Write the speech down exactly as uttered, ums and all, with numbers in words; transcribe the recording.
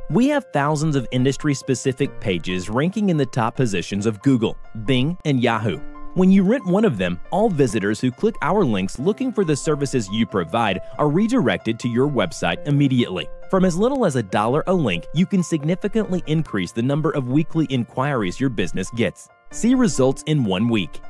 We have thousands of industry-specific pages ranking in the top positions of Google, Bing, and Yahoo. When you rent one of them, all visitors who click our links looking for the services you provide are redirected to your website immediately. From as little as a dollar a link, you can significantly increase the number of weekly inquiries your business gets. See results in one week.